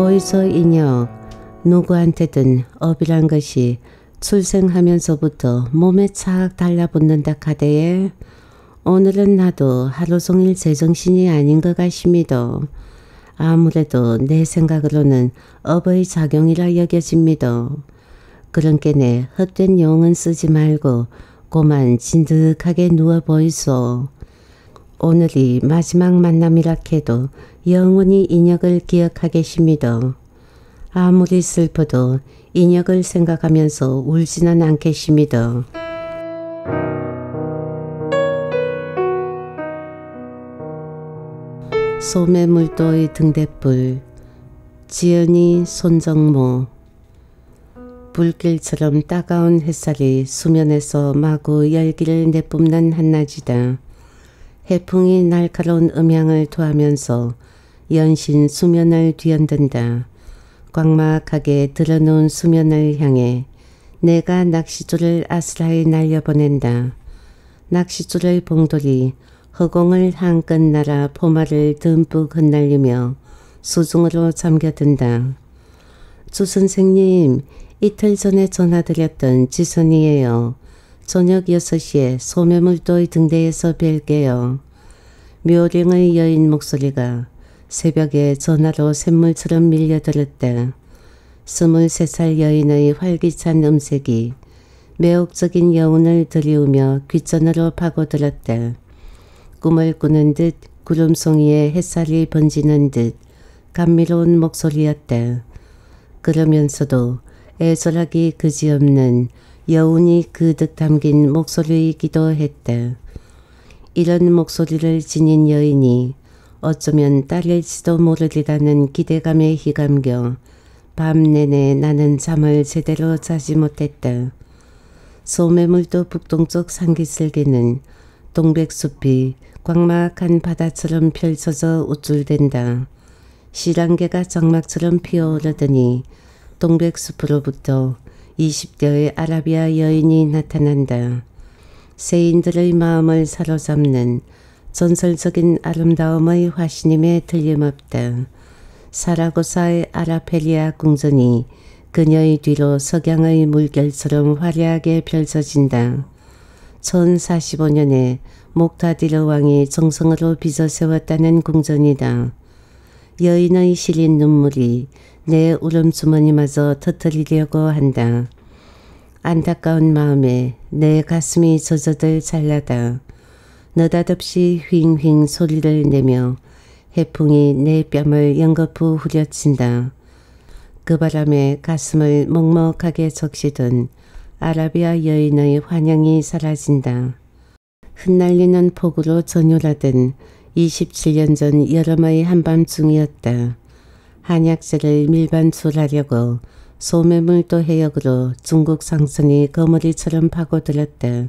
보이소 인혁. 누구한테든 업이란 것이 출생하면서부터 몸에 착 달라붙는다 카대에 오늘은 나도 하루종일 제정신이 아닌 것 같습니다. 아무래도 내 생각으로는 업의 작용이라 여겨집니다. 그런께네 헛된 용은 쓰지 말고 고만 진득하게 누워 보이소. 오늘이 마지막 만남이라 해도 영원히 인혁을 기억하겠습니다. 아무리 슬퍼도 인혁을 생각하면서 울지는 않겠습니다. 소매물도의 등대불. 지연이 손정모. 불길처럼 따가운 햇살이 수면에서 마구 열기를 내뿜는 한낮이다. 해풍이 날카로운 음향을 토하면서 연신 수면을 뒤흔든다. 광막하게 드러놓은 수면을 향해 내가 낚싯줄을 아스라이 날려보낸다. 낚싯줄의 봉돌이 허공을 한껏 날아 포마를 듬뿍 흩날리며 수중으로 잠겨든다. 주 선생님, 이틀 전에 전화드렸던 지선이에요. 저녁 6시에 소매물도의 등대에서 뵐게요. 묘령의 여인 목소리가 새벽에 전화로 샘물처럼 밀려들었다. 23살 여인의 활기찬 음색이 매혹적인 여운을 들이우며 귓전으로 파고들었다. 꿈을 꾸는 듯 구름송이에 햇살이 번지는 듯 감미로운 목소리였다. 그러면서도 애절하기 그지없는 여운이 그득 담긴 목소리이기도 했다. 이런 목소리를 지닌 여인이 어쩌면 딸일지도 모르리라는 기대감에 휘감겨 밤 내내 나는 잠을 제대로 자지 못했다. 소매물도 북동쪽 산기슭에는 동백숲이 광막한 바다처럼 펼쳐져 우쭐댄다. 실랑개가 장막처럼 피어오르더니 동백숲으로부터 20대의 아라비아 여인이 나타난다. 세인들의 마음을 사로잡는 전설적인 아름다움의 화신임에 틀림없다. 사라고사의 아라페리아 궁전이 그녀의 뒤로 석양의 물결처럼 화려하게 펼쳐진다. 1045년에 목타디르 왕이 정성으로 빚어 세웠다는 궁전이다. 여인의 시린 눈물이 내 울음주머니마저 터뜨리려고 한다. 안타까운 마음에 내 가슴이 젖어들 찰나다. 느닷없이 휑휑 소리를 내며 해풍이 내 뺨을 연거푸 후려친다. 그 바람에 가슴을 먹먹하게 적시던 아라비아 여인의 환영이 사라진다. 흩날리는 폭우로 전율하던 27년 전 여름의 한밤중이었다. 한약재를 밀반출하려고 소매물도 해역으로 중국 상선이 거머리처럼 파고들었다.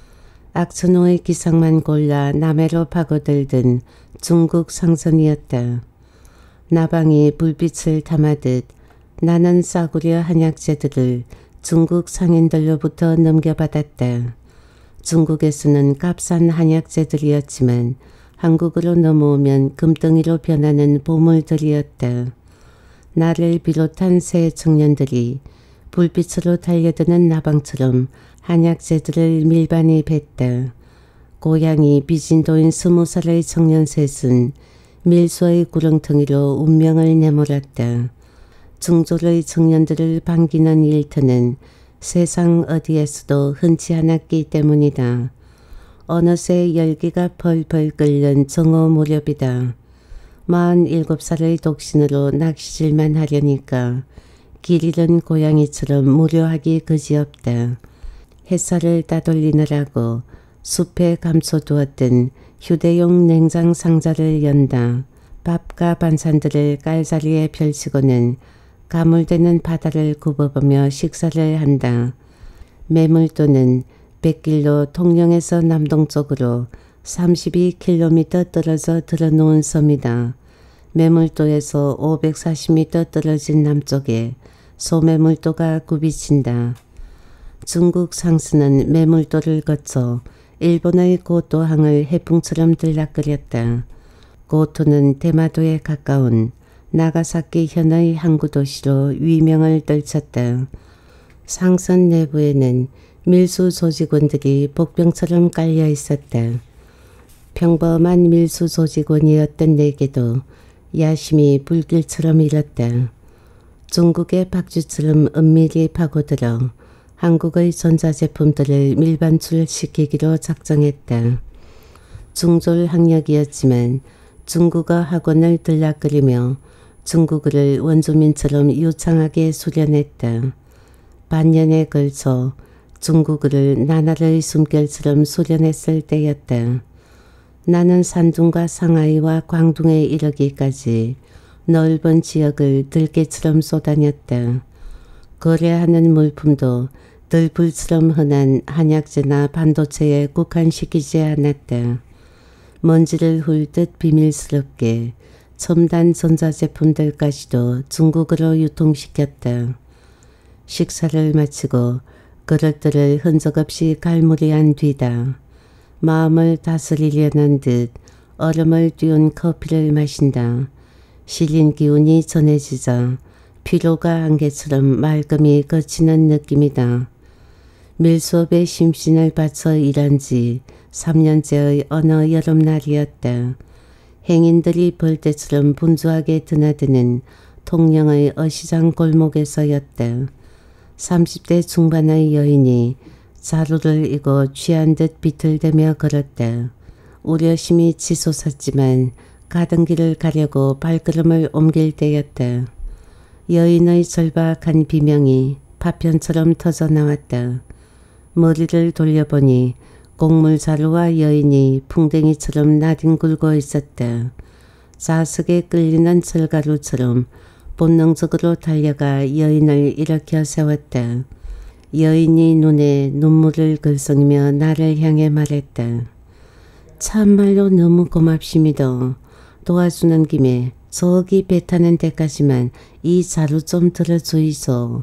악천후의 기상만 골라 남해로 파고들던 중국 상선이었다. 나방이 불빛을 담아듯 나는 싸구려 한약재들을 중국 상인들로부터 넘겨받았다. 중국에서는 값싼 한약재들이었지만 한국으로 넘어오면 금덩이로 변하는 보물들이었다. 나를 비롯한 새 청년들이 불빛으로 달려드는 나방처럼 한약재들을 밀반이 뱉다. 고향이 비진도인 20살의 청년셋은 밀수의 구렁텅이로 운명을 내몰았다. 중졸의 청년들을 반기는 일터는 세상 어디에서도 흔치 않았기 때문이다. 어느새 열기가 펄펄 끓는 정오 무렵이다. 47살의 독신으로 낚시질만 하려니까 길 잃은 고양이처럼 무료하기 그지없다. 햇살을 따돌리느라고 숲에 감춰두었던 휴대용 냉장 상자를 연다. 밥과 반찬들을 깔자리에 펼치고는 가물대는 바다를 굽어보며 식사를 한다. 매물도는 백길로 통영에서 남동쪽으로 32km 떨어져 들어놓은 섬이다. 매물도에서 540m 떨어진 남쪽에 소매물도가 굽이친다. 중국 상수는 매물도를 거쳐 일본의 고토항을 해풍처럼 들락거렸다. 고토는 대마도에 가까운 나가사키 현의 항구 도시로 위명을 떨쳤다. 상선 내부에는 밀수 조직원들이 복병처럼 깔려 있었다. 평범한 밀수 조직원이었던 내게도 야심이 불길처럼 일었다. 중국의 박쥐처럼 은밀히 파고들어 한국의 전자제품들을 밀반출시키기로 작정했다. 중졸 학력이었지만 중국어 학원을 들락거리며 중국어를 원주민처럼 유창하게 수련했다. 반년에 걸쳐 중국어를 나날의 숨결처럼 수련했을 때였다. 나는 산둥과 상하이와 광둥에 이르기까지 넓은 지역을 들개처럼 쏘다녔다. 거래하는 물품도 들불처럼 흔한 한약재나 반도체에 국한시키지 않았다. 먼지를 훑듯 비밀스럽게 첨단 전자제품들까지도 중국어로 유통시켰다. 식사를 마치고 그릇들을 흔적 없이 갈무리한 뒤다. 마음을 다스리려는 듯 얼음을 띄운 커피를 마신다. 실린 기운이 전해지자 피로가 안개처럼 말끔히 거치는 느낌이다. 밀수업에 심신을 바쳐 일한 지 3년째의 어느 여름날이었다. 행인들이 벌떼처럼 분주하게 드나드는 통영의 어시장 골목에서였다. 30대 중반의 여인이 자루를 이고 취한 듯 비틀대며 걸었다. 우려심이 치솟았지만 가던 길을 가려고 발걸음을 옮길 때였다. 여인의 절박한 비명이 파편처럼 터져나왔다. 머리를 돌려보니 곡물자루와 여인이 풍뎅이처럼 나뒹굴고 있었다. 자석에 끌리는 철가루처럼 본능적으로 달려가 여인을 일으켜 세웠다. 여인이 눈에 눈물을 글썽이며 나를 향해 말했다. 참말로 너무 고맙습니다. 도와주는 김에 저기 배 타는 데까지만 이 자루 좀 들어주이소.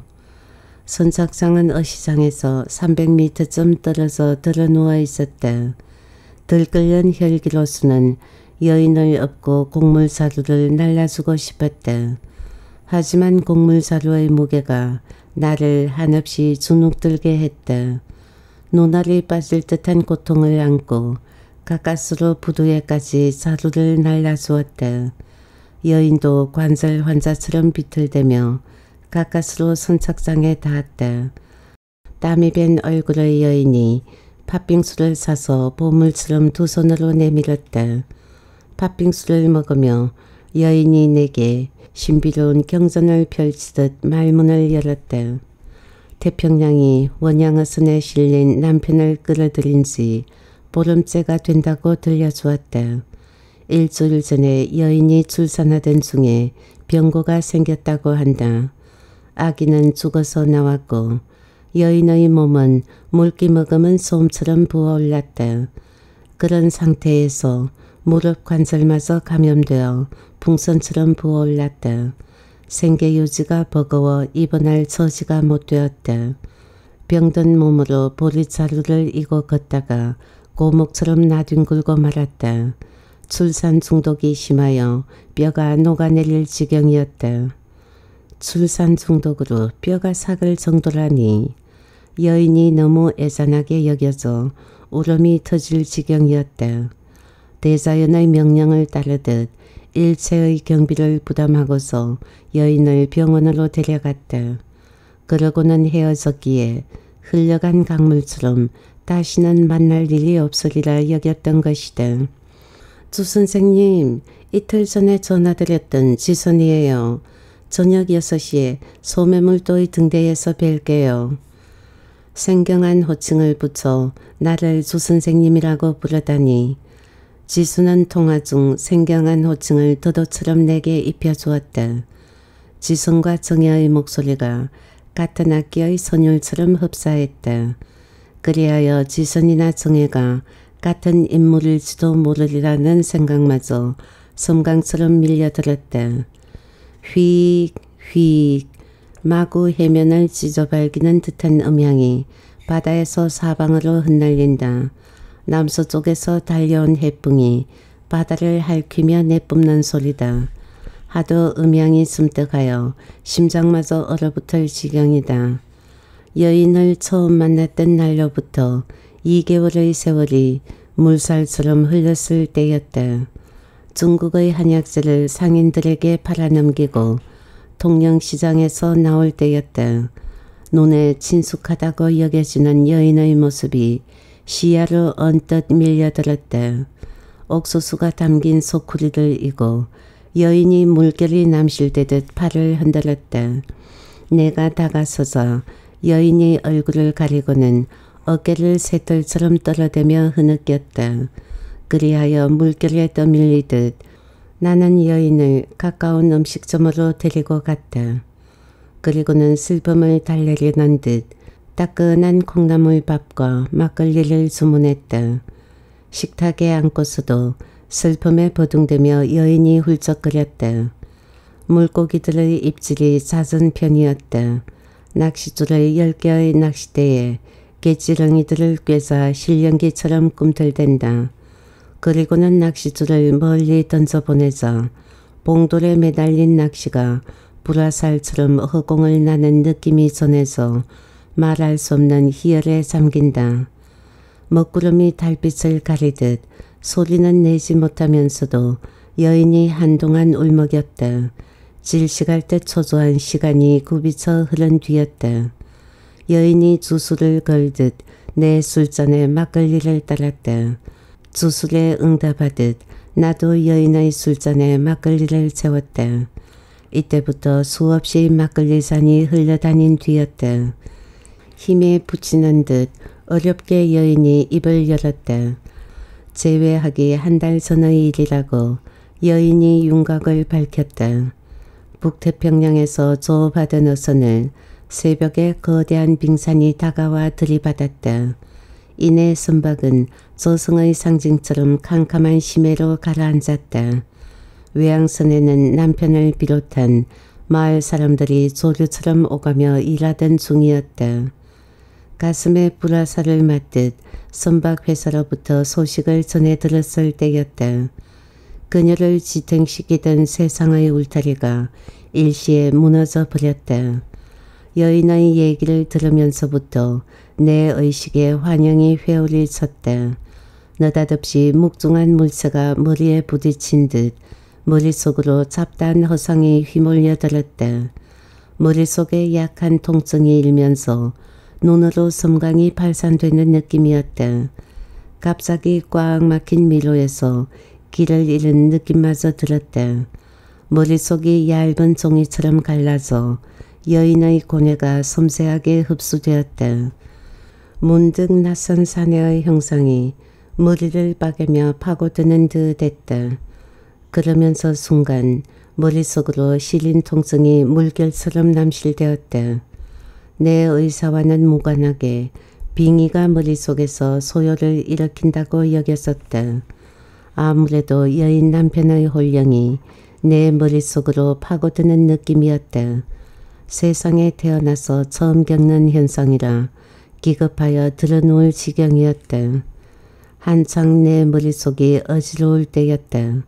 선착장은 어시장에서 300m쯤 떨어져 들어누워 있었다. 들끓는 혈기로서는 여인을 업고 곡물자루를 날라주고 싶었다. 하지만 곡물자루의 무게가 나를 한없이 주눅들게 했다. 눈알이 빠질 듯한 고통을 안고 가까스로 부두에까지 자루를 날라주었다. 여인도 관절 환자처럼 비틀대며 가까스로 선착장에 닿았다. 땀이 밴 얼굴의 여인이 팥빙수를 사서 보물처럼 두 손으로 내밀었다. 팥빙수를 먹으며 여인이 내게 신비로운 경전을 펼치듯 말문을 열었다. 태평양이 원양어선에 실린 남편을 끌어들인 지 보름째가 된다고 들려주었다. 일주일 전에 여인이 출산하던 중에 병고가 생겼다고 한다. 아기는 죽어서 나왔고 여인의 몸은 물기 머금은 솜처럼 부어올랐다. 그런 상태에서 무릎 관절마저 감염되어 풍선처럼 부어올랐다. 생계유지가 버거워 입원할 처지가 못되었다. 병든 몸으로 보리자루를 이고 걷다가 고목처럼 나뒹굴고 말았다. 출산 중독이 심하여 뼈가 녹아내릴 지경이었다. 출산 중독으로 뼈가 삭을 정도라니. 여인이 너무 애잔하게 여겨져 울음이 터질 지경이었다. 대자연의 명령을 따르듯 일체의 경비를 부담하고서 여인을 병원으로 데려갔다. 그러고는 헤어졌기에 흘러간 강물처럼 다시는 만날 일이 없으리라 여겼던 것이다. 주 선생님, 이틀 전에 전화드렸던 지선이에요. 저녁 6시에 소매물도의 등대에서 뵐게요. 생경한 호칭을 붙여 나를 주 선생님이라고 부르다니. 지수는 통화 중 생경한 호칭을 도도처럼 내게 입혀주었다. 지선과 정혜의 목소리가 같은 학기의 선율처럼 흡사했다. 그리하여 지선이나 정혜가 같은 인물일지도 모르리라는 생각마저 섬광처럼 밀려들었다. 휙 휙 마구 해면을 찢어발기는 듯한 음향이 바다에서 사방으로 흩날린다. 남서쪽에서 달려온 해풍이 바다를 핥히며 내뿜는 소리다. 하도 음양이 숨떡하여 심장마저 얼어붙을 지경이다. 여인을 처음 만났던 날로부터 2개월의 세월이 물살처럼 흘렀을 때였다. 중국의 한약재를 상인들에게 팔아넘기고 통영시장에서 나올 때였다. 눈에 친숙하다고 여겨지는 여인의 모습이 시야로 언뜻 밀려들었다. 옥수수가 담긴 소쿠리를 이고 여인이 물결이 남실대듯 팔을 흔들었다. 내가 다가서서 여인이 얼굴을 가리고는 어깨를 새털처럼 떨어대며 흐느꼈다. 그리하여 물결에 떠밀리듯 나는 여인을 가까운 음식점으로 데리고 갔다. 그리고는 슬픔을 달래려는 듯 따끈한 콩나물밥과 막걸리를 주문했다. 식탁에 앉고서도 슬픔에 버둥대며 여인이 훌쩍거렸다. 물고기들의 입질이 잦은 편이었다. 낚싯줄을 10개의 낚싯대에 개지렁이들을 꿰자 실령기처럼 꿈틀댄다. 그리고는 낚싯줄을 멀리 던져보내자 봉돌에 매달린 낚시가 불화살처럼 허공을 나는 느낌이 전해져 말할 수 없는 희열에 잠긴다. 먹구름이 달빛을 가리듯 소리는 내지 못하면서도 여인이 한동안 울먹였다. 질식할 듯 초조한 시간이 굽이쳐 흐른 뒤였다. 여인이 주술을 걸듯 내 술잔에 막걸리를 따랐다. 주술에 응답하듯 나도 여인의 술잔에 막걸리를 채웠다. 이때부터 수없이 막걸리 잔이 흘러다닌 뒤였다. 힘에 부치는 듯 어렵게 여인이 입을 열었다. 재회하기 한 달 전의 일이라고 여인이 윤곽을 밝혔다. 북태평양에서 조받은 어선을 새벽에 거대한 빙산이 다가와 들이받았다. 이내 선박은 조승의 상징처럼 캄캄한 심해로 가라앉았다. 외항선에는 남편을 비롯한 마을 사람들이 조류처럼 오가며 일하던 중이었다. 가슴에 불화살을 맞듯 선박 회사로부터 소식을 전해 들었을 때였다. 그녀를 지탱시키던 세상의 울타리가 일시에 무너져 버렸다. 여인의 얘기를 들으면서부터 내 의식에 환영이 회오리 쳤다. 느닷없이 묵중한 물체가 머리에 부딪힌 듯 머릿속으로 잡다한 허상이 휘몰려들었다. 머릿속에 약한 통증이 일면서 눈으로 섬광이 발산되는 느낌이었다. 갑자기 꽉 막힌 미로에서 길을 잃은 느낌마저 들었다. 머릿속이 얇은 종이처럼 갈라져 여인의 고뇌가 섬세하게 흡수되었다. 문득 낯선 사내의 형상이 머리를 빠개며 파고드는 듯 했다. 그러면서 순간 머릿속으로 시린 통증이 물결처럼 남실되었다. 내 의사와는 무관하게 빙의가 머릿속에서 소요를 일으킨다고 여겼었다. 아무래도 여인 남편의 혼령이 내 머릿속으로 파고드는 느낌이었다. 세상에 태어나서 처음 겪는 현상이라 기겁하여 드러누울 지경이었다. 한창 내 머릿속이 어지러울 때였다.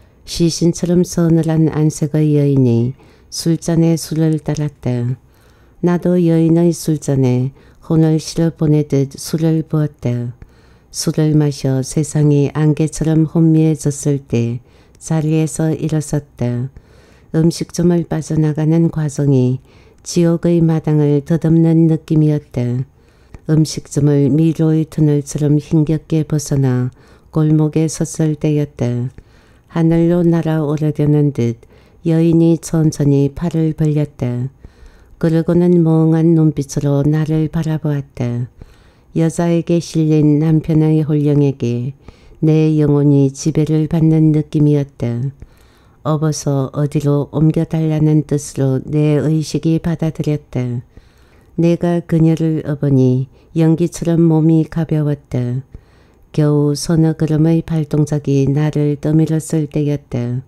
시신처럼 서늘한 안색의 여인이 술잔에 술을 따랐다. 나도 여인의 술잔에 혼을 실어 보내듯 술을 부었다. 술을 마셔 세상이 안개처럼 혼미해졌을 때 자리에서 일어섰다. 음식점을 빠져나가는 과정이 지옥의 마당을 덧없는 느낌이었다. 음식점을 미로의 터널처럼 힘겹게 벗어나 골목에 섰을 때였다. 하늘로 날아오르려는 듯 여인이 천천히 팔을 벌렸다. 그러고는 멍한 눈빛으로 나를 바라보았다. 여자에게 실린 남편의 혼령에게 내 영혼이 지배를 받는 느낌이었다. 업어서 어디로 옮겨달라는 뜻으로 내 의식이 받아들였다. 내가 그녀를 업으니 연기처럼 몸이 가벼웠다. 겨우 서너 걸음의 발동작이 나를 떠밀었을 때였다.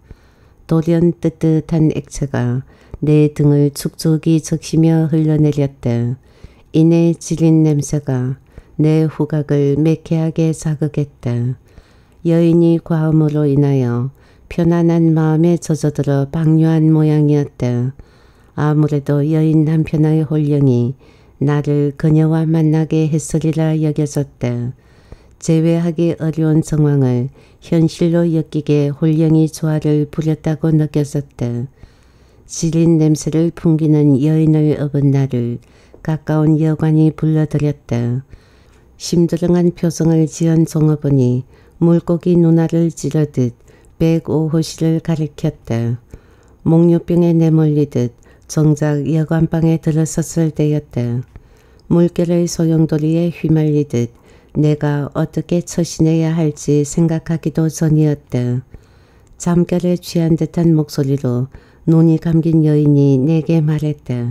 돌연 뜨뜻한 액체가 내 등을 축축이 적시며 흘러내렸다. 이내 지린 냄새가 내 후각을 매캐하게 자극했다. 여인이 과음으로 인하여 편안한 마음에 젖어들어 방류한 모양이었다. 아무래도 여인 남편의 홀령이 나를 그녀와 만나게 했으리라 여겨졌다. 제외하기 어려운 상황을 현실로 엮이게 홀령이 조화를 부렸다고 느껴졌다. 지린 냄새를 풍기는 여인을 업은 나를 가까운 여관이 불러들였다. 심드렁한 표정을 지은 종업원이 물고기 누나를 찌르듯 백오호실을 가리켰다. 목류병에 내몰리듯 정작 여관방에 들어섰을 때였다. 물결의 소용돌이에 휘말리듯 내가 어떻게 처신해야 할지 생각하기도 전이었다. 잠결에 취한 듯한 목소리로 눈이 감긴 여인이 내게 말했다.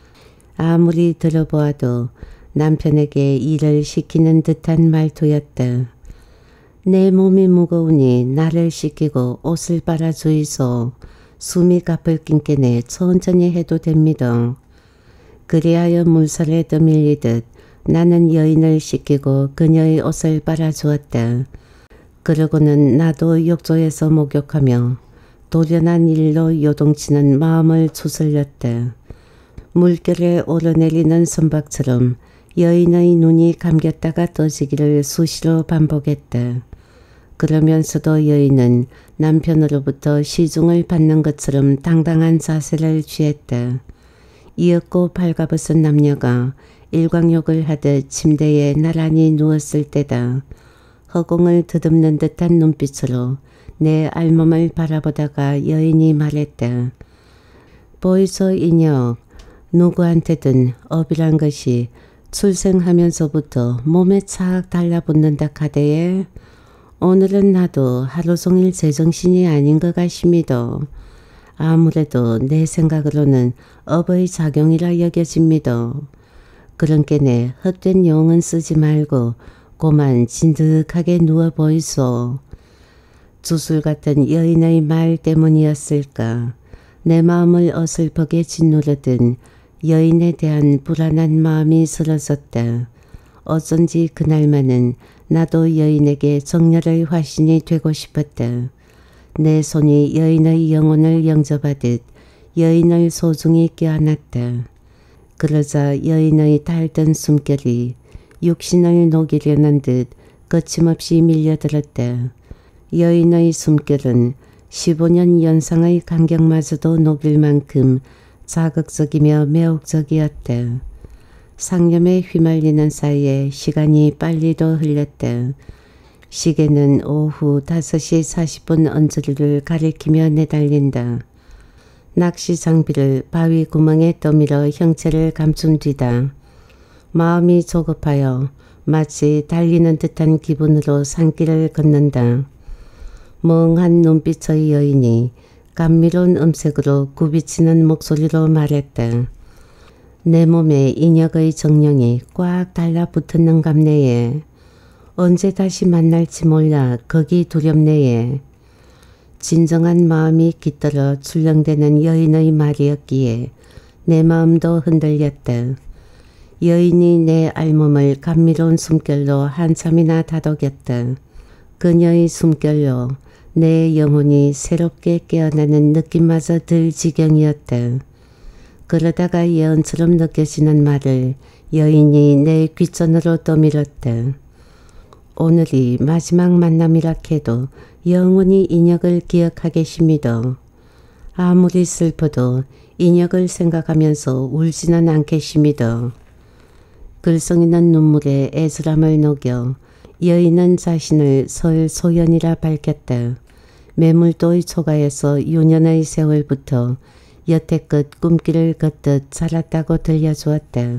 아무리 들어보아도 남편에게 일을 시키는 듯한 말투였다. 내 몸이 무거우니 나를 씻기고 옷을 빨아주이소. 숨이 가쁠 낀께네 천천히 해도 됩니다. 그리하여 물살에 떠밀리듯 나는 여인을 씻기고 그녀의 옷을 빨아주었다. 그러고는 나도 욕조에서 목욕하며 도련한 일로 요동치는 마음을 추슬렸다. 물결에 오르내리는 선박처럼 여인의 눈이 감겼다가 떠지기를 수시로 반복했다. 그러면서도 여인은 남편으로부터 시중을 받는 것처럼 당당한 자세를 취했다. 이윽고 발가벗은 남녀가 일광욕을 하듯 침대에 나란히 누웠을 때다. 허공을 더듬는 듯한 눈빛으로 내 알몸을 바라보다가 여인이 말했다. 보이소 인혁, 누구한테든 업이란 것이 출생하면서부터 몸에 착 달라붙는다 카대에 오늘은 나도 하루 종일 제정신이 아닌 것 같습니다. 아무래도 내 생각으로는 업의 작용이라 여겨집니다. 그런께네 헛된 용은 쓰지 말고 고만 진득하게 누워 보이소. 주술 같은 여인의 말 때문이었을까. 내 마음을 어슬프게 짓누르던 여인에 대한 불안한 마음이 슬어졌다. 어쩐지 그날만은 나도 여인에게 정열의 화신이 되고 싶었다. 내 손이 여인의 영혼을 영접하듯 여인을 소중히 껴안았다. 그러자 여인의 달던 숨결이 육신을 녹이려는 듯 거침없이 밀려들었다. 여인의 숨결은 15년 연상의 간격마저도 녹일 만큼 자극적이며 매혹적이었다. 상념에 휘말리는 사이에 시간이 빨리도 흘렀다. 시계는 오후 5시 40분 언저리를 가리키며 내달린다. 낚시 장비를 바위 구멍에 떠밀어 형체를 감춘 뒤다. 마음이 조급하여 마치 달리는 듯한 기분으로 산길을 걷는다. 멍한 눈빛의 여인이 감미로운 음색으로 굽이치는 목소리로 말했다. 내 몸에 인혁의 정령이 꽉 달라붙었는 갑네에. 언제 다시 만날지 몰라 거기 두렵네에. 진정한 마음이 깃들어 출렁대는 여인의 말이었기에 내 마음도 흔들렸다. 여인이 내 알몸을 감미로운 숨결로 한참이나 다독였다. 그녀의 숨결로 내 영혼이 새롭게 깨어나는 느낌마저 들 지경이었다. 그러다가 예언처럼 느껴지는 말을 여인이 내 귓전으로 떠밀었다. 오늘이 마지막 만남이라 해도 영원히 인혁을 기억하겠습니다. 아무리 슬퍼도 인혁을 생각하면서 울지는 않겠습니다. 글썽 있는 눈물에 애절함을 녹여 여인은 자신을 설 소연이라 밝혔다. 매물도의 초가에서 유년의 세월부터 여태껏 꿈길을 걷듯 자랐다고 들려주었다.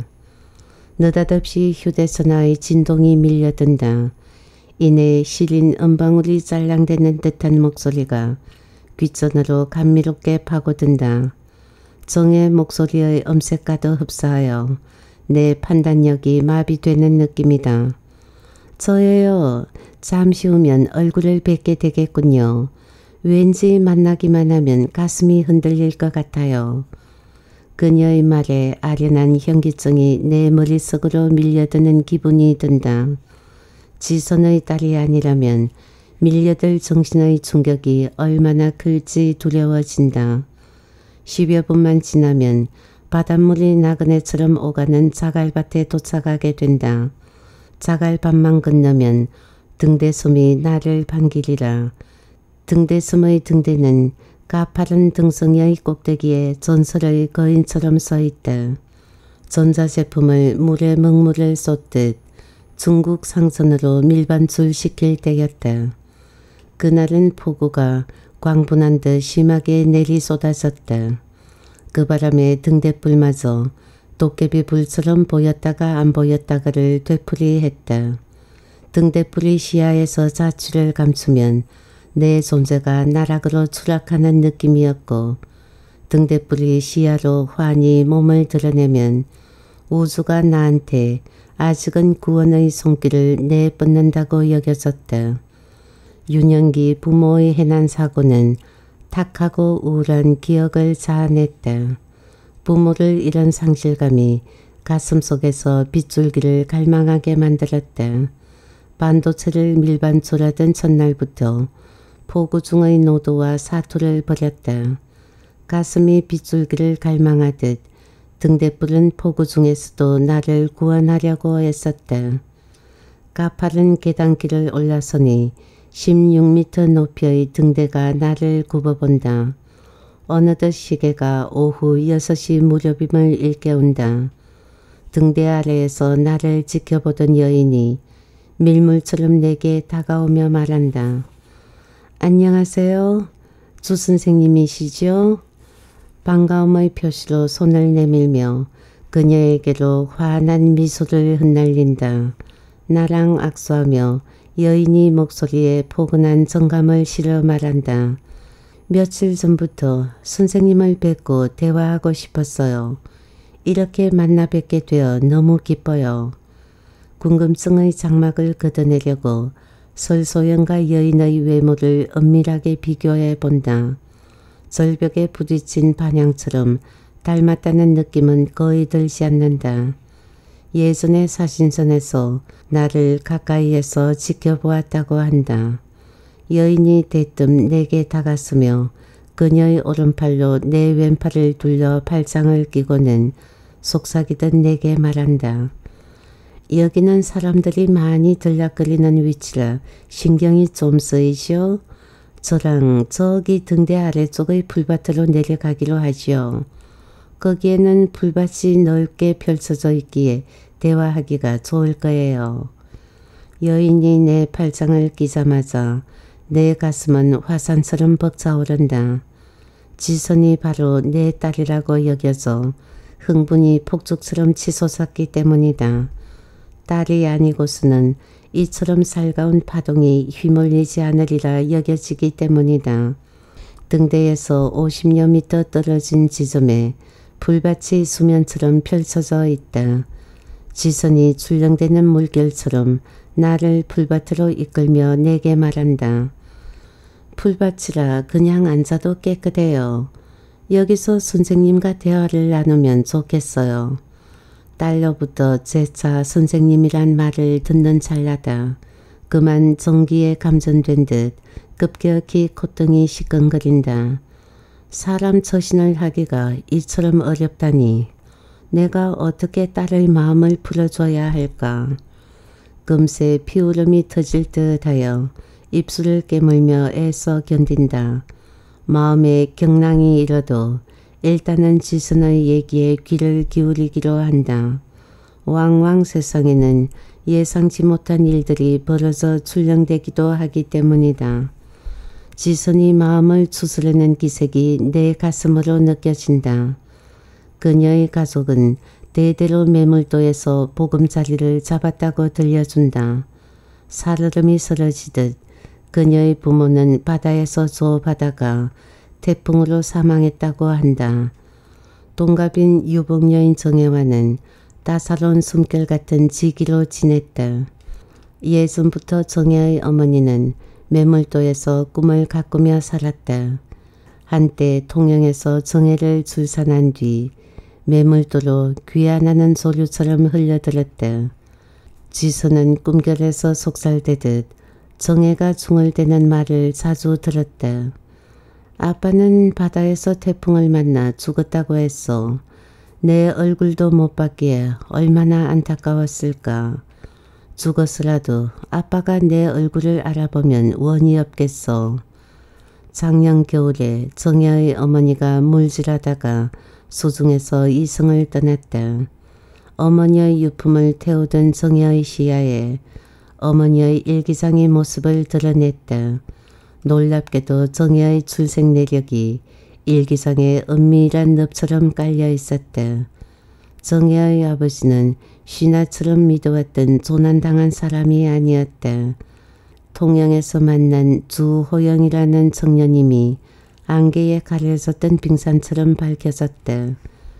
느닷없이 휴대전화의 진동이 밀려든다. 이내 시린 음방울이 짤랑대는 듯한 목소리가 귓전으로 감미롭게 파고든다. 정의 목소리의 음색과도 흡사하여 내 판단력이 마비되는 느낌이다. 저예요. 잠시 후면 얼굴을 뵙게 되겠군요. 왠지 만나기만 하면 가슴이 흔들릴 것 같아요. 그녀의 말에 아련한 현기증이 내 머릿속으로 밀려드는 기분이 든다. 지선의 딸이 아니라면 밀려들 정신의 충격이 얼마나 클지 두려워진다. 10여 분만 지나면 바닷물이 나그네처럼 오가는 자갈밭에 도착하게 된다. 자갈밭만 건너면 등대섬이 나를 반기리라. 등대섬의 등대는 가파른 등성이의 꼭대기에 전설의 거인처럼 서있다. 전자제품을 물에 먹물을 쏟듯 중국 상선으로 밀반출 시킬 때였다. 그날은 폭우가 광분한 듯 심하게 내리 쏟아졌다. 그 바람에 등대불마저 도깨비 불처럼 보였다가 안 보였다가를 되풀이했다. 등대불이 시야에서 자취를 감추면 내 존재가 나락으로 추락하는 느낌이었고, 등대불이 시야로 환히 몸을 드러내면 우주가 나한테 아직은 구원의 손길을 내뻗는다고 여겨졌다. 유년기 부모의 해난 사고는 탁하고 우울한 기억을 자아냈다. 부모를 잃은 상실감이 가슴속에서 빗줄기를 갈망하게 만들었다. 반도체를 밀반출하던 첫날부터 폭우 중의 노도와 사투를 벌였다. 가슴이 빗줄기를 갈망하듯 등대불은 폭우 중에서도 나를 구원하려고 애썼다. 가파른 계단길을 올라서니 16m 높이의 등대가 나를 굽어본다. 어느덧 시계가 오후 6시 무렵임을 일깨운다. 등대 아래에서 나를 지켜보던 여인이 밀물처럼 내게 다가오며 말한다. 안녕하세요. 주 선생님이시죠? 반가움의 표시로 손을 내밀며 그녀에게로 환한 미소를 흩날린다. 나랑 악수하며 여인이 목소리에 포근한 정감을 실어 말한다. 며칠 전부터 선생님을 뵙고 대화하고 싶었어요. 이렇게 만나 뵙게 되어 너무 기뻐요. 궁금증의 장막을 걷어내려고 설소연과 여인의 외모를 엄밀하게 비교해 본다. 절벽에 부딪힌 반향처럼 닮았다는 느낌은 거의 들지 않는다. 예전에 사신선에서 나를 가까이에서 지켜보았다고 한다. 여인이 대뜸 내게 다가서며 그녀의 오른팔로 내 왼팔을 둘러 팔짱을 끼고는 속삭이듯 내게 말한다. 여기는 사람들이 많이 들락거리는 위치라 신경이 좀 쓰이시오. 저랑 저기 등대 아래쪽의 풀밭으로 내려가기로 하지요. 거기에는 풀밭이 넓게 펼쳐져 있기에 대화하기가 좋을 거예요. 여인이 내 팔짱을 끼자마자 내 가슴은 화산처럼 벅차오른다. 지선이 바로 내 딸이라고 여겨져 흥분이 폭죽처럼 치솟았기 때문이다. 딸이 아니고서는 이처럼 살가운 파동이 휘몰리지 않으리라 여겨지기 때문이다. 등대에서 50여 미터 떨어진 지점에 풀밭이 수면처럼 펼쳐져 있다. 지선이 출렁대는 물결처럼 나를 풀밭으로 이끌며 내게 말한다. 풀밭이라 그냥 앉아도 깨끗해요. 여기서 선생님과 대화를 나누면 좋겠어요. 딸로부터 재차 선생님이란 말을 듣는 찰나다. 그만 전기에 감전된 듯 급격히 콧등이 시끈거린다. 사람 처신을 하기가 이처럼 어렵다니. 내가 어떻게 딸의 마음을 풀어줘야 할까. 금세 피울음이 터질 듯하여 입술을 깨물며 애써 견딘다. 마음에 경랑이 일어도 일단은 지선의 얘기에 귀를 기울이기로 한다. 왕왕 세상에는 예상치 못한 일들이 벌어져 출렁대기도 하기 때문이다. 지선이 마음을 추스르는 기색이 내 가슴으로 느껴진다. 그녀의 가족은 대대로 매물도에서 보금자리를 잡았다고 들려준다. 살얼음이 쓰러지듯 그녀의 부모는 바다에서 조업하다가 태풍으로 사망했다고 한다. 동갑인 유복여인 정혜와는 따사로운 숨결 같은 지기로 지냈다. 예전부터 정혜의 어머니는 매물도에서 꿈을 가꾸며 살았다. 한때 통영에서 정혜를 출산한 뒤 매물도로 귀환하는 소류처럼 흘려들었다. 지선은 꿈결에서 속살되듯 정혜가 중얼대는 말을 자주 들었다. 아빠는 바다에서 태풍을 만나 죽었다고 했어. 내 얼굴도 못 봤기에 얼마나 안타까웠을까. 죽었으라도 아빠가 내 얼굴을 알아보면 원이 없겠어. 작년 겨울에 정혜의 어머니가 물질하다가 수중에서 이승을 떠났다. 어머니의 유품을 태우던 정혜의 시야에 어머니의 일기장의 모습을 드러냈다. 놀랍게도 정혜의 출생 내력이 일기장에 은밀한 늪처럼 깔려 있었다. 정혜의 아버지는 신하처럼 믿어왔던 조난당한 사람이 아니었다. 통영에서 만난 주호영이라는 청년님이 안개에 가려졌던 빙산처럼 밝혀졌다.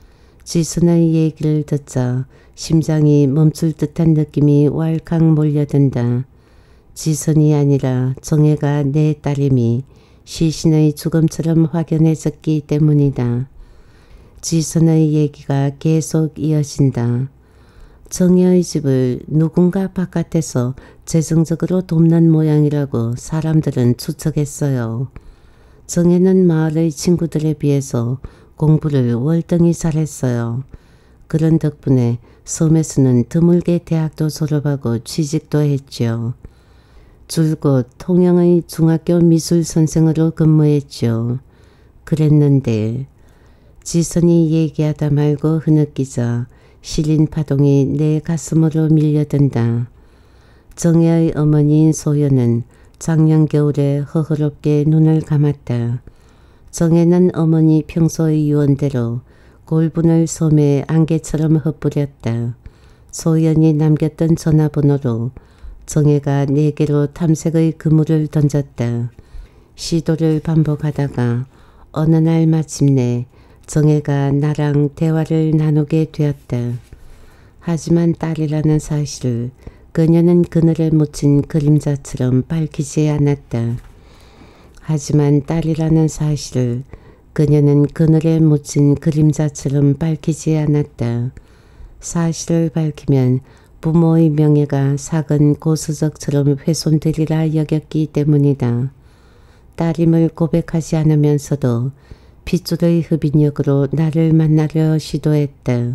지순의 얘기를 듣자 심장이 멈출 듯한 느낌이 왈칵 몰려든다. 지순이 아니라 정혜가 내 딸임이 시신의 죽음처럼 확연해졌기 때문이다. 지순의 얘기가 계속 이어진다. 정혜의 집을 누군가 바깥에서 재정적으로 돕는 모양이라고 사람들은 추측했어요. 정혜는 마을의 친구들에 비해서 공부를 월등히 잘했어요. 그런 덕분에 섬에서는 드물게 대학도 졸업하고 취직도 했죠. 줄곧 통영의 중학교 미술 선생으로 근무했죠. 그랬는데 지선이 얘기하다 말고 흐느끼자 시린 파동이 내 가슴으로 밀려든다. 정혜의 어머니인 소연은 작년 겨울에 허허롭게 눈을 감았다. 정혜는 어머니 평소의 유언대로 골분을 섬에 안개처럼 흩뿌렸다. 소연이 남겼던 전화번호로 정혜가 내게로 탐색의 그물을 던졌다. 시도를 반복하다가 어느 날 마침내 정혜가 나랑 대화를 나누게 되었다. 하지만 딸이라는 사실을 그녀는 그늘에 묻힌 그림자처럼 밝히지 않았다. 하지만 딸이라는 사실을 그녀는 그늘에 묻힌 그림자처럼 밝히지 않았다. 사실을 밝히면 부모의 명예가 작은 고수적처럼 훼손되리라 여겼기 때문이다. 딸임을 고백하지 않으면서도 핏줄의 흡인력으로 나를 만나려 시도했다.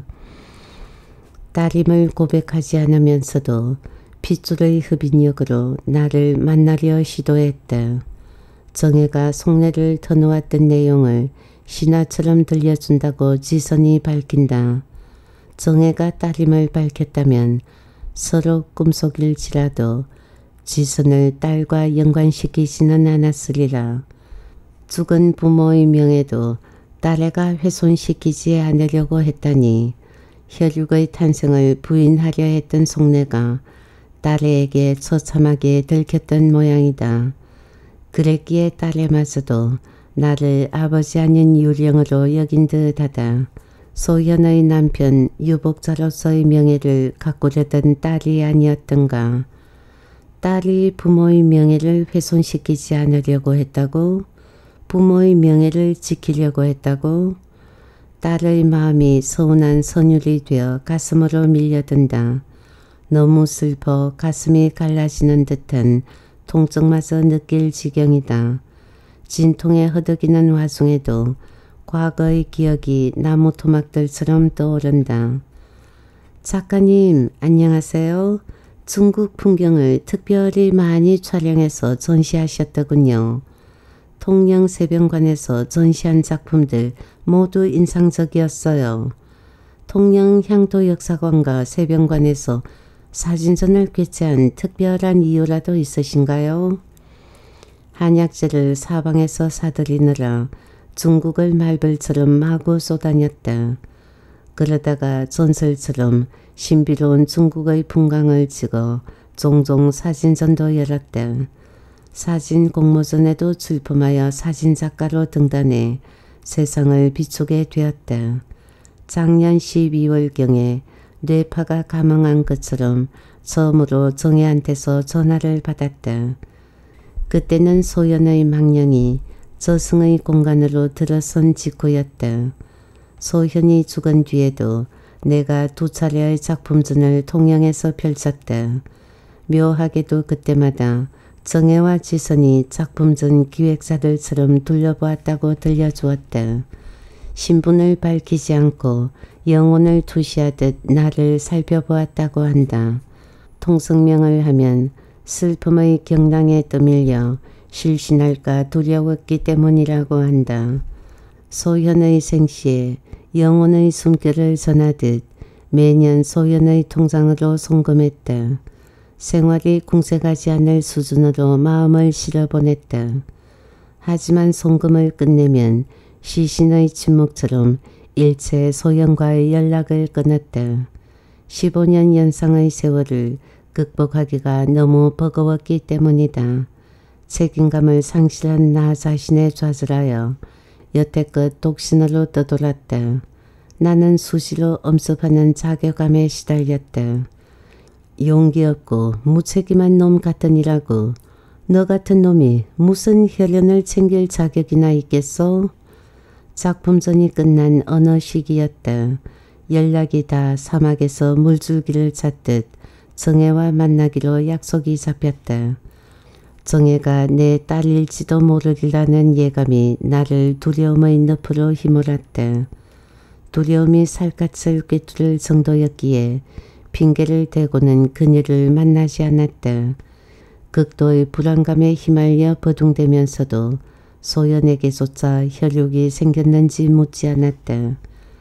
딸임을 고백하지 않으면서도 핏줄의 흡인력으로 나를 만나려 시도했다. 정혜가 속내를 터놓았던 내용을 신하처럼 들려준다고 지선이 밝힌다. 정혜가 딸임을 밝혔다면 서로 꿈속일지라도 지선을 딸과 연관시키지는 않았으리라. 죽은 부모의 명예도 딸애가 훼손시키지 않으려고 했다니 혈육의 탄생을 부인하려 했던 속내가 딸애에게 처참하게 들켰던 모양이다. 그랬기에 딸애마저도 나를 아버지 아닌 유령으로 여긴 듯하다. 소현의 남편 유복자로서의 명예를 가꾸려던 딸이 아니었던가. 딸이 부모의 명예를 훼손시키지 않으려고 했다고? 부모의 명예를 지키려고 했다고? 딸의 마음이 서운한 선율이 되어 가슴으로 밀려든다. 너무 슬퍼 가슴이 갈라지는 듯한 통증마저 느낄 지경이다. 진통에 허덕이는 와중에도 과거의 기억이 나무 토막들처럼 떠오른다. 작가님 안녕하세요. 중국 풍경을 특별히 많이 촬영해서 전시하셨더군요. 통영 세병관에서 전시한 작품들 모두 인상적이었어요. 통영 향토역사관과 세병관에서 사진전을 개최한 특별한 이유라도 있으신가요? 한약재를 사방에서 사들이느라 중국을 말벌처럼 마구 쏘다녔다. 그러다가 전설처럼 신비로운 중국의 풍광을 찍어 종종 사진전도 열었다. 사진 공모전에도 출품하여 사진작가로 등단해 세상을 비추게 되었다. 작년 12월경에 뇌파가 감흥한 것처럼 처음으로 정혜한테서 전화를 받았다. 그때는 소연의 망령이 저승의 공간으로 들어선 직후였다. 소현이 죽은 뒤에도 내가 2차례의 작품전을 통영에서 펼쳤다. 묘하게도 그때마다 정혜와 지선이 작품전 기획사들처럼 둘러보았다고 들려주었다. 신분을 밝히지 않고 영혼을 투시하듯 나를 살펴보았다고 한다. 통성명을 하면 슬픔의 경랑에 떠밀려 실신할까 두려웠기 때문이라고 한다. 소현의 생시에 영혼의 숨결을 전하듯 매년 소현의 통장으로 송금했다. 생활이 궁색하지 않을 수준으로 마음을 실어보냈다. 하지만 송금을 끝내면 시신의 침묵처럼 일체 소현과의 연락을 끊었다. 15년 연상의 세월을 극복하기가 너무 버거웠기 때문이다. 책임감을 상실한 나 자신에 좌절하여 여태껏 독신으로 떠돌았다. 나는 수시로 엄습하는 자괴감에 시달렸다. 용기 없고 무책임한 놈 같으니라고. 너 같은 놈이 무슨 혈연을 챙길 자격이나 있겠소? 작품전이 끝난 어느 시기였다. 연락이 다 사막에서 물줄기를 찾듯 정혜와 만나기로 약속이 잡혔다. 정혜가 내 딸일지도 모르리라는 예감이 나를 두려움의 늪으로 휘몰았다. 두려움이 살갗을 꿰뚫을 정도였기에 핑계를 대고는 그녀를 만나지 않았다. 극도의 불안감에 휘말려 버둥대면서도 소연에게조차 혈육이 생겼는지 묻지 않았다.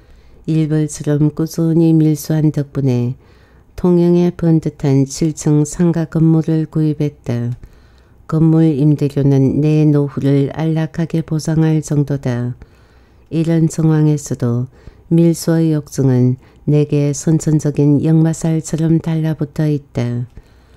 일벌처럼 꾸준히 밀수한 덕분에 통영에 번듯한 7층 상가 건물을 구입했다. 건물 임대료는 내 노후를 안락하게 보상할 정도다. 이런 정황에서도 밀수의 욕정은 내게 선천적인 역마살처럼 달라붙어 있다.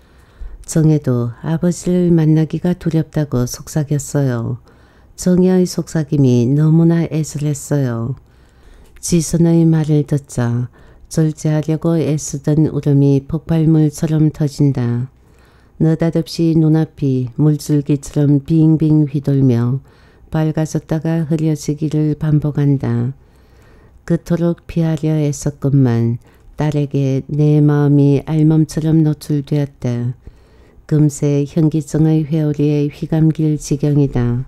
정혜도 아버지를 만나기가 두렵다고 속삭였어요. 정혜의 속삭임이 너무나 애슬했어요. 지선의 말을 듣자 절제하려고 애쓰던 울음이 폭발물처럼 터진다. 느닷없이 눈앞이 물줄기처럼 빙빙 휘돌며 밝아졌다가 흐려지기를 반복한다. 그토록 피하려 애썼건만 딸에게 내 마음이 알몸처럼 노출되었다. 금세 현기증의 회오리에 휘감길 지경이다.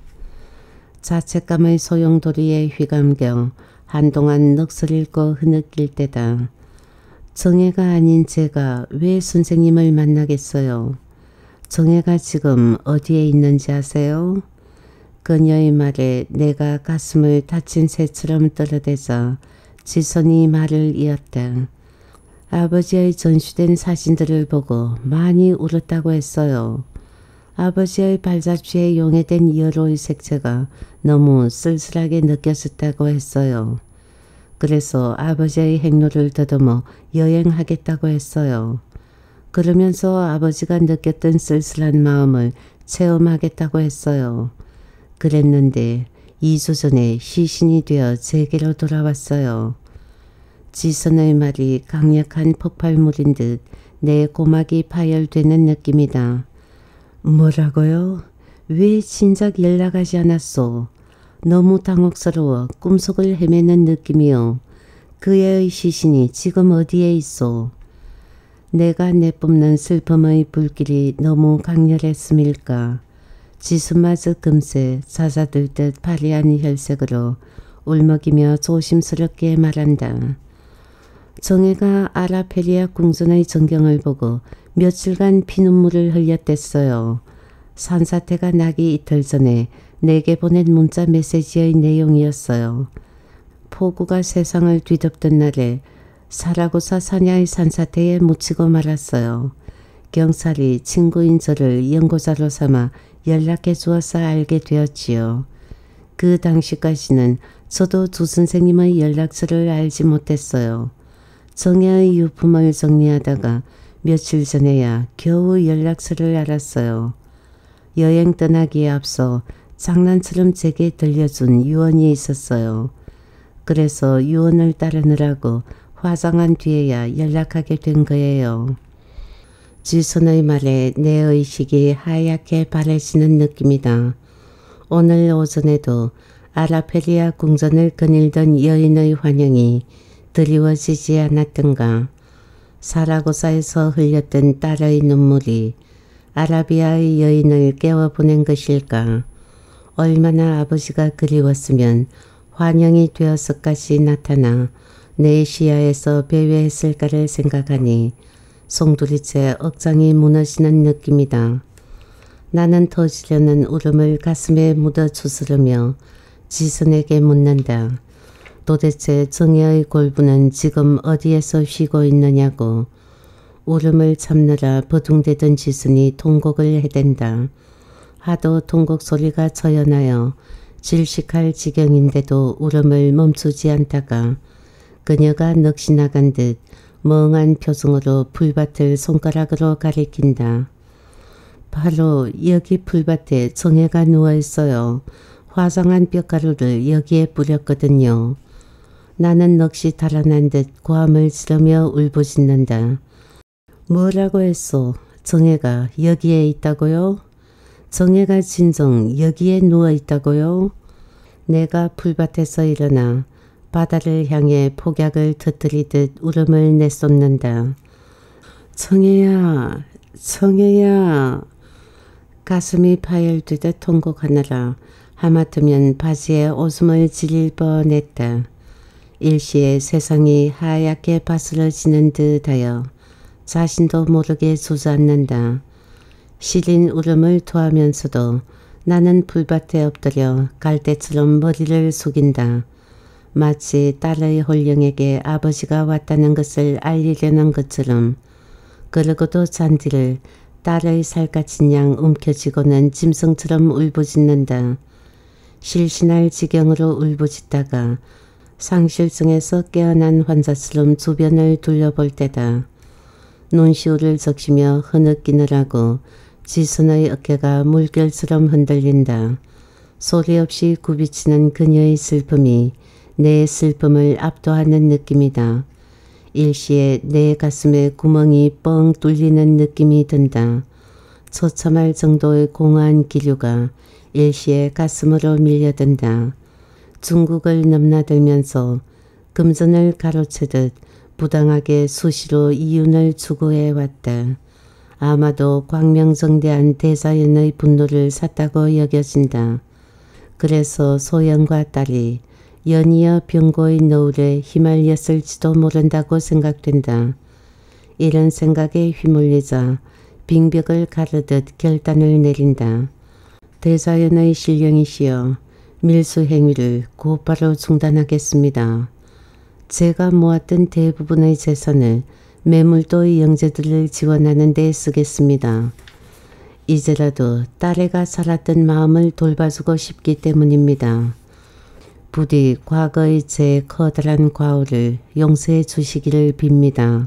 자책감의 소용돌이에 휘감겨 한동안 넋을 잃고 흐느낄 때다. 정혜가 아닌 제가 왜 선생님을 만나겠어요? 정혜가 지금 어디에 있는지 아세요? 그녀의 말에 내가 가슴을 다친 새처럼 떨어대자 지선이 말을 이었다. 아버지의 전시된 사진들을 보고 많이 울었다고 했어요. 아버지의 발자취에 용해된 여로의 색채가 너무 쓸쓸하게 느껴졌다고 했어요. 그래서 아버지의 행로를 더듬어 여행하겠다고 했어요. 그러면서 아버지가 느꼈던 쓸쓸한 마음을 체험하겠다고 했어요. 그랬는데 2주 전에 시신이 되어 제게로 돌아왔어요. 지선의 말이 강력한 폭발물인 듯 내 고막이 파열되는 느낌이다. 뭐라고요? 왜 진작 연락하지 않았소? 너무 당혹스러워 꿈속을 헤매는 느낌이요. 그의 시신이 지금 어디에 있소? 내가 내뿜는 슬픔의 불길이 너무 강렬했음일까? 지수마저 금세 잦아들 듯 파리한 혈색으로 울먹이며 조심스럽게 말한다. 정혜가 아라페리아 궁전의 전경을 보고 며칠간 피눈물을 흘렸댔어요. 산사태가 나기 이틀 전에 내게 보낸 문자 메시지의 내용이었어요. 폭우가 세상을 뒤덮던 날에 사라고사 사냐의 산사태에 묻히고 말았어요. 경찰이 친구인 저를 연고자로 삼아 연락해 주어서 알게 되었지요. 그 당시까지는 저도 두 선생님의 연락처를 알지 못했어요. 정혜의 유품을 정리하다가 며칠 전에야 겨우 연락처를 알았어요. 여행 떠나기에 앞서 장난처럼 제게 들려준 유언이 있었어요. 그래서 유언을 따르느라고 화장한 뒤에야 연락하게 된 거예요. 지선의 말에 내 의식이 하얗게 바래지는 느낌이다. 오늘 오전에도 아라페리아 궁전을 거닐던 여인의 환영이 드리워지지 않았던가. 사라고사에서 흘렸던 딸의 눈물이 아라비아의 여인을 깨워보낸 것일까. 얼마나 아버지가 그리웠으면 환영이 되었을까지 나타나 내 시야에서 배회했을까를 생각하니 송두리째 억장이 무너지는 느낌이다. 나는 터지려는 울음을 가슴에 묻어 주스르며 지선에게 묻는다. 도대체 정혜의 골부는 지금 어디에서 쉬고 있느냐고. 울음을 참느라 버둥대던 지순이 통곡을 해댄다. 하도 통곡 소리가 저연하여 질식할 지경인데도 울음을 멈추지 않다가 그녀가 넋이 나간 듯 멍한 표정으로 풀밭을 손가락으로 가리킨다. 바로 여기 풀밭에 정혜가 누워있어요. 화장한 뼈가루를 여기에 뿌렸거든요. 나는 넋이 달아난 듯 고함을 지르며 울부짖는다. 뭐라고 했소? 정혜가 여기에 있다고요? 정혜가 진정 여기에 누워있다고요? 내가 풀밭에서 일어나 바다를 향해 폭약을 터뜨리듯 울음을 내쏟는다. 정혜야, 정혜야. 가슴이 파열되듯 통곡하느라 하마터면 바지에 오줌을 지릴 뻔했다. 일시에 세상이 하얗게 바스러지는 듯하여 자신도 모르게 주저앉는다. 시린 울음을 토하면서도 나는 풀밭에 엎드려 갈대처럼 머리를 숙인다. 마치 딸의 홀령에게 아버지가 왔다는 것을 알리려는 것처럼. 그러고도 잔디를 딸의 살갗인 양 움켜쥐고는 짐승처럼 울부짖는다. 실신할 지경으로 울부짖다가 상실증에서 깨어난 환자처럼 주변을 둘러볼 때다. 눈시울을 적시며 흐느끼느라고 지순의 어깨가 물결처럼 흔들린다. 소리 없이 굽이치는 그녀의 슬픔이 내 슬픔을 압도하는 느낌이다. 일시에 내 가슴에 구멍이 뻥 뚫리는 느낌이 든다. 처참할 정도의 공허한 기류가 일시에 가슴으로 밀려든다. 중국을 넘나들면서 금전을 가로채듯 부당하게 수시로 이윤을 추구해왔다. 아마도 광명정대한 대자연의 분노를 샀다고 여겨진다. 그래서 소영과 딸이 연이어 병고의 너울에 휘말렸을지도 모른다고 생각된다. 이런 생각에 휘몰리자 빙벽을 가르듯 결단을 내린다. 대자연의 신령이시여 밀수 행위를 곧바로 중단하겠습니다. 제가 모았던 대부분의 재산을 매물도의 영재들을 지원하는 데 쓰겠습니다. 이제라도 딸애가 살았던 마음을 돌봐주고 싶기 때문입니다. 부디 과거의 제 커다란 과오를 용서해 주시기를 빕니다.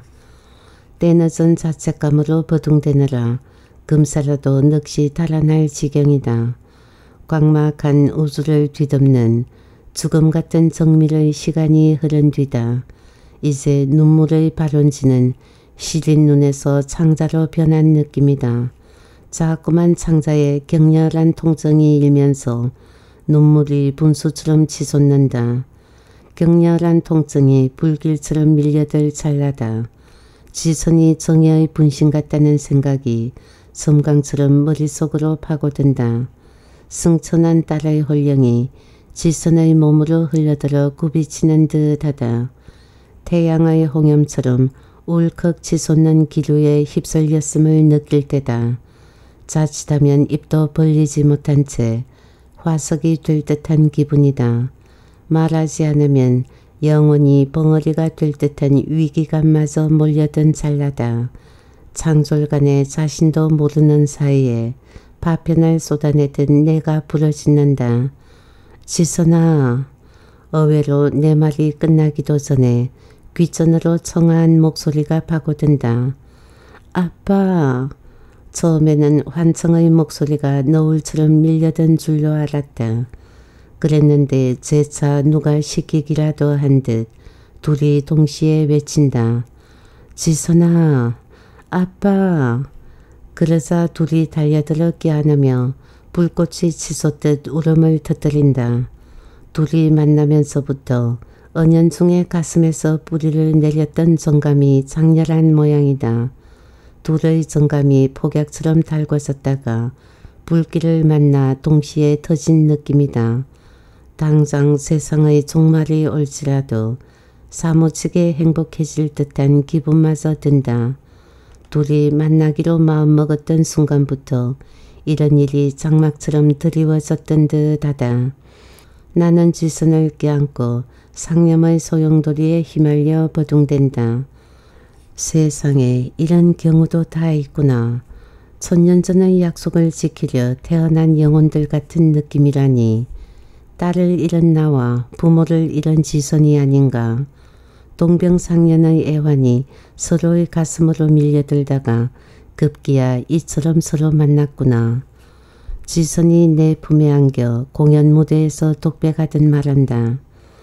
때늦은 자책감으로 버둥대느라 금세라도 넋이 달아날 지경이다. 광막한 우주를 뒤덮는 죽음 같은 정밀의 시간이 흐른 뒤다. 이제 눈물의 발원지는 시린 눈에서 창자로 변한 느낌이다. 자꾸만 창자에 격렬한 통증이 일면서 눈물이 분수처럼 치솟는다. 격렬한 통증이 불길처럼 밀려들 찰나다. 지선이 정혜의 분신 같다는 생각이 섬광처럼 머릿속으로 파고든다. 승천한 딸의 홀령이 지선의 몸으로 흘러들어 굽이치는 듯하다. 태양의 홍염처럼 울컥 치솟는 기류에 휩쓸렸음을 느낄 때다. 자칫하면 입도 벌리지 못한 채 화석이 될 듯한 기분이다. 말하지 않으면 영원히 벙어리가 될 듯한 위기감마저 몰려든 찰나다. 창졸간에 자신도 모르는 사이에 파편을 쏟아내듯 내가 부러짓는다. 지선아. 어외로 내 말이 끝나기도 전에 귓전으로 청아한 목소리가 파고든다. 아빠. 처음에는 환청의 목소리가 너울처럼 밀려든 줄로 알았다. 그랬는데 재차 누가 시키기라도 한 듯 둘이 동시에 외친다. 지선아. 아빠. 그러자 둘이 달려들어 끼안으며 불꽃이 치솟듯 울음을 터뜨린다. 둘이 만나면서부터 은연중에 가슴에서 뿌리를 내렸던 정감이 장렬한 모양이다. 둘의 정감이 폭약처럼 달궈졌다가 불길을 만나 동시에 터진 느낌이다. 당장 세상의 종말이 올지라도 사무치게 행복해질 듯한 기분마저 든다. 둘이 만나기로 마음먹었던 순간부터 이런 일이 장막처럼 드리워졌던 듯하다. 나는 지선을 껴안고 상념의 소용돌이에 휘말려 버둥댄다. 세상에 이런 경우도 다 있구나. 천년 전의 약속을 지키려 태어난 영혼들 같은 느낌이라니. 딸을 잃은 나와 부모를 잃은 지선이 아닌가. 동병상련의 애환이 서로의 가슴으로 밀려들다가 급기야 이처럼 서로 만났구나. 지선이 내 품에 안겨 공연 무대에서 독백하듯 말한다.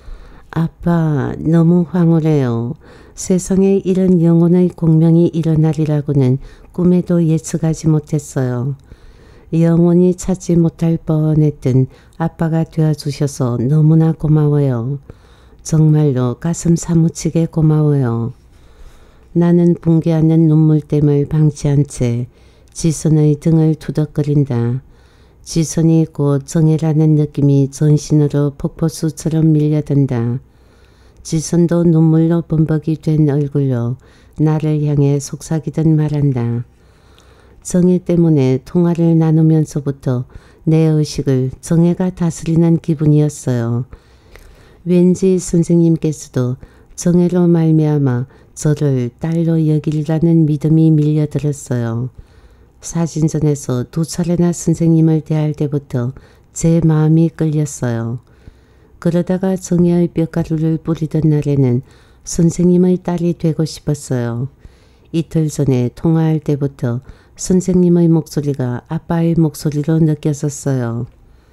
아빠 너무 황홀해요. 세상에 이런 영혼의 공명이 일어나리라고는 꿈에도 예측하지 못했어요. 영원히 찾지 못할 뻔했던 아빠가 되어주셔서 너무나 고마워요. 정말로 가슴 사무치게 고마워요. 나는 붕괴하는 눈물샘을 방치한 채 지선의 등을 투덕거린다. 지선이 곧 정혜라는 느낌이 전신으로 폭포수처럼 밀려든다. 지선도 눈물로 범벅이 된 얼굴로 나를 향해 속삭이듯 말한다. 정혜 때문에 통화를 나누면서부터 내 의식을 정혜가 다스리는 기분이었어요. 왠지 선생님께서도 정혜로 말미암아 저를 딸로 여기리라는 믿음이 밀려들었어요. 사진전에서 2차례나 선생님을 대할 때부터 제 마음이 끌렸어요. 그러다가 정혜의 뼈가루를 뿌리던 날에는 선생님의 딸이 되고 싶었어요. 이틀 전에 통화할 때부터 선생님의 목소리가 아빠의 목소리로 느껴졌어요.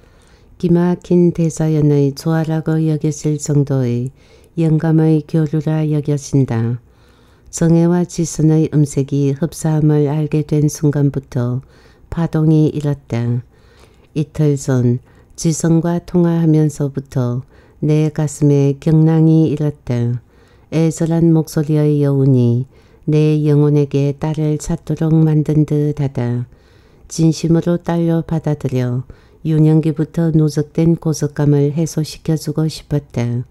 기막힌 대자연의 조화라고 여겨질 정도의 영감의 교류라 여겨진다. 정혜와 지선의 음색이 흡사함을 알게 된 순간부터 파동이 일었다. 이틀 전 지선과 통화하면서부터 내 가슴에 경랑이 일었다. 애절한 목소리의 여운이 내 영혼에게 딸을 찾도록 만든 듯하다. 진심으로 딸로 받아들여 유년기부터 누적된 고속감을 해소시켜주고 싶었다.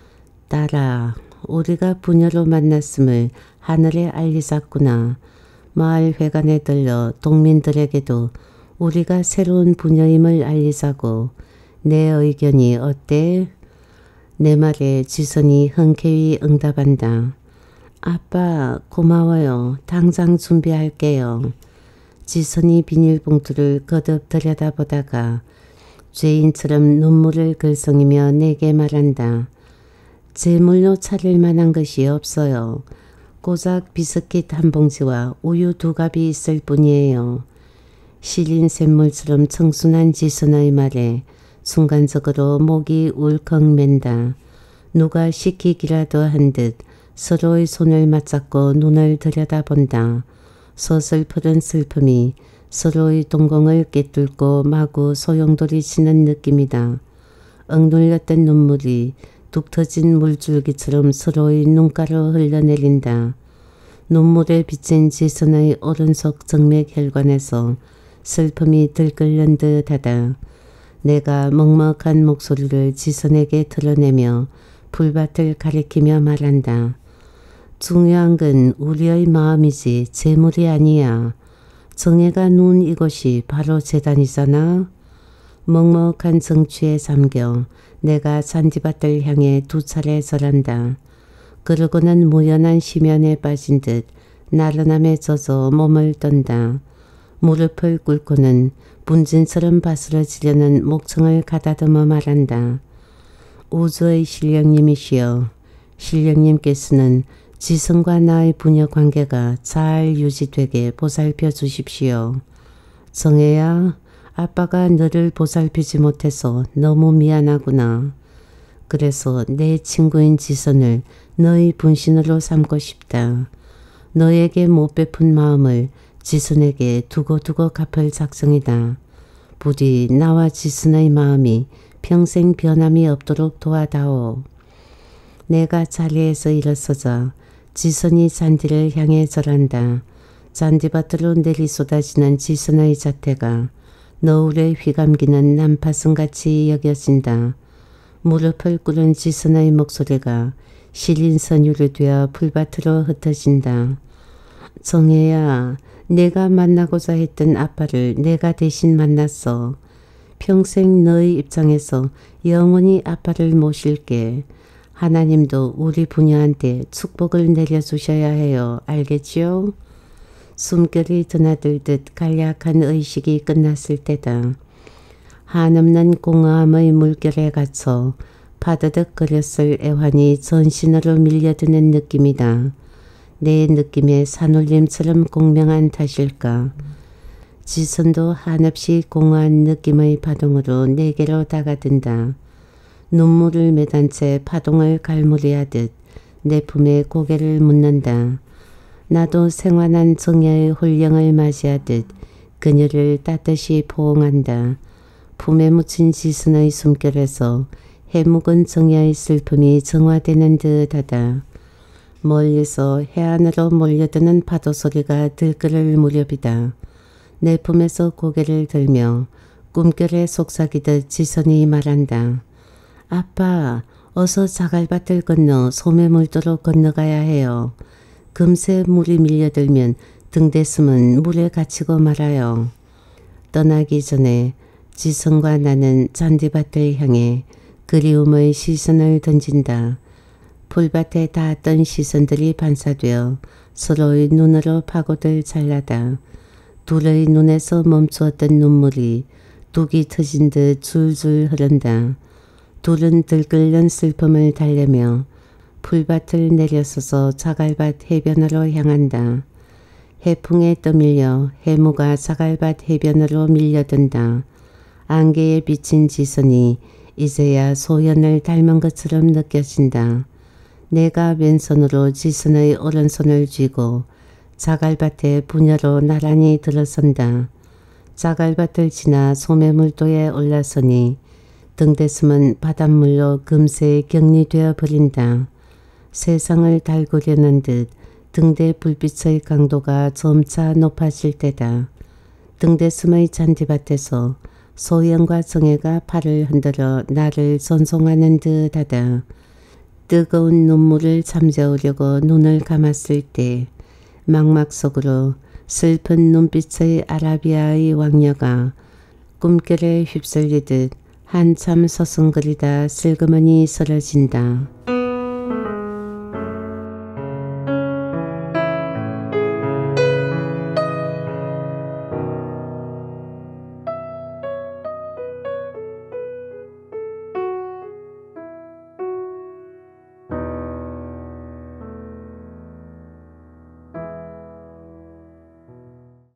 딸아, 우리가 부녀로 만났음을 하늘에 알리자꾸나. 마을 회관에 들러 동민들에게도 우리가 새로운 부녀임을 알리자고. 내 의견이 어때? 내 말에 지선이 흔쾌히 응답한다. 아빠 고마워요. 당장 준비할게요. 지선이 비닐봉투를 거듭 들여다보다가 죄인처럼 눈물을 글썽이며 내게 말한다. 제물로 차릴 만한 것이 없어요. 고작 비스킷 한 봉지와 우유 2갑이 있을 뿐이에요. 시린 샘물처럼 청순한 지선의 말에 순간적으로 목이 울컥 맨다. 누가 시키기라도 한 듯 서로의 손을 맞잡고 눈을 들여다본다. 서슬프른 슬픔이 서로의 동공을 꿰뚫고 마구 소용돌이 치는 느낌이다. 억눌렸던 눈물이 뚝 터진 물줄기처럼 서로의 눈가로 흘러내린다. 눈물에 비친 지선의 오른속 정맥 혈관에서 슬픔이 들끓는 듯하다. 내가 먹먹한 목소리를 지선에게 드러내며 풀밭을 가리키며 말한다. 중요한 건 우리의 마음이지 재물이 아니야. 정혜가 누운 이곳이 바로 재단이잖아. 먹먹한 정취에 잠겨 내가 잔디밭을 향해 2차례 절한다. 그러고는 무연한 심연에 빠진 듯 나른함에 젖어 몸을 떤다. 무릎을 꿇고는 분진처럼 바스러지려는 목청을 가다듬어 말한다. 우주의 신령님이시여, 신령님께서는 지선과 나의 부녀 관계가 잘 유지되게 보살펴 주십시오. 정혜야, 아빠가 너를 보살피지 못해서 너무 미안하구나. 그래서 내 친구인 지선을 너의 분신으로 삼고 싶다. 너에게 못 베푼 마음을 지선에게 두고두고 갚을 작정이다. 부디 나와 지선의 마음이 평생 변함이 없도록 도와다오. 내가 자리에서 일어서자 지선이 잔디를 향해 절한다. 잔디밭으로 내리쏟아지는 지선의 자태가 너울에 휘감기는 난파선같이 여겨진다. 무릎을 꿇은 지선의 목소리가 시린 선율이 되어 풀밭으로 흩어진다. 정혜야, 내가 만나고자 했던 아빠를 내가 대신 만났어. 평생 너의 입장에서 영원히 아빠를 모실게. 하나님도 우리 부녀한테 축복을 내려주셔야 해요. 알겠지요? 숨결이 드나들듯 간략한 의식이 끝났을 때다. 한없는 공허함의 물결에 갇혀 파드득거렸을 애환이 전신으로 밀려드는 느낌이다. 내 느낌의 산울림처럼 공명한 탓일까. 지선도 한없이 공허한 느낌의 파동으로 내게로 다가든다. 눈물을 매단 채 파동을 갈무리하듯 내 품에 고개를 묻는다. 나도 생환한 정야의 홀령을 맞이하듯 그녀를 따뜻이 포옹한다. 품에 묻힌 지선의 숨결에서 해묵은 정야의 슬픔이 정화되는 듯하다. 멀리서 해안으로 몰려드는 파도 소리가 들끓을 무렵이다. 내 품에서 고개를 들며 꿈결에 속삭이듯 지선이 말한다. 아빠, 어서 자갈밭을 건너 소매물도로 건너가야 해요. 금세 물이 밀려들면 등대슴은 물에 갇히고 말아요. 떠나기 전에 지선과 나는 잔디밭을 향해 그리움의 시선을 던진다. 풀밭에 닿았던 시선들이 반사되어 서로의 눈으로 파고들 찰나다. 둘의 눈에서 멈추었던 눈물이 뚝이 터진 듯 줄줄 흐른다. 둘은 들끓는 슬픔을 달래며 풀밭을 내려서서 자갈밭 해변으로 향한다. 해풍에 떠밀려 해무가 자갈밭 해변으로 밀려든다. 안개에 비친 지선이 이제야 소연을 닮은 것처럼 느껴진다. 내가 왼손으로 지선의 오른손을 쥐고 자갈밭의 부녀로 나란히 들어선다. 자갈밭을 지나 소매물도에 올라서니 등대슴은 바닷물로 금세 격리되어 버린다. 세상을 달구려는 듯 등대 불빛의 강도가 점차 높아질 때다. 등대슴의 잔디밭에서 소영과 정혜가 팔을 흔들어 나를 전송하는 듯하다. 뜨거운 눈물을 잠재우려고 눈을 감았을 때 망막 속으로 슬픈 눈빛의 아라비아의 왕녀가 꿈결에 휩쓸리듯 한참 서성거리다 슬그머니 쓰러진다.